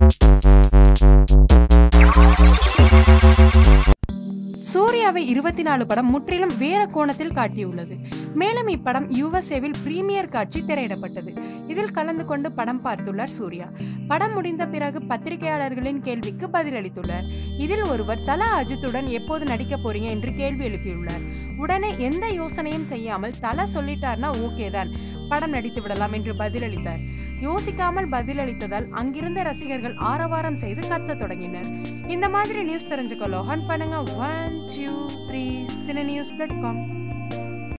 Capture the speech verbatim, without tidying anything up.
சூர்யாவை இருபத்தி நாலு படம் முற்றிலும் வேற கோணத்தில் காட்டியுள்ளது. மேலும் இப்படம் யுஎஸ்ஏவில் பிரீமியர் காட்சி திரையிடப்பட்டது. இதில் கலந்து கொண்டு படம் பார்த்துள்ளார் சூர்யா. படம் முடிந்த பிறகு பத்திரிகையாளர்களின் கேள்விக்கு பதிலளித்துள்ளார். இதில் ஒருவர் தல அஜித்துடன் எப்போது நடிக்க போறீங்க என்று கேள்வி எழுப்பியுள்ளார். உடனே எந்த யோசனையும் செய்யாமல் தல சொல்லிட்டார்னா ஓகே தான், படம் நடித்து விடலாம் என்று பதிலளித்தார். யோசிக்காமல் பதிலளித்ததால் அங்கிருந்த ரசிகர்கள் ஆரவாரம் செய்து கத்த தொடங்கினர். இந்த மாதிரி நியூஸ் தெரிஞ்சுக்க லாகின் பண்ணுங்க one two three cine news dot com.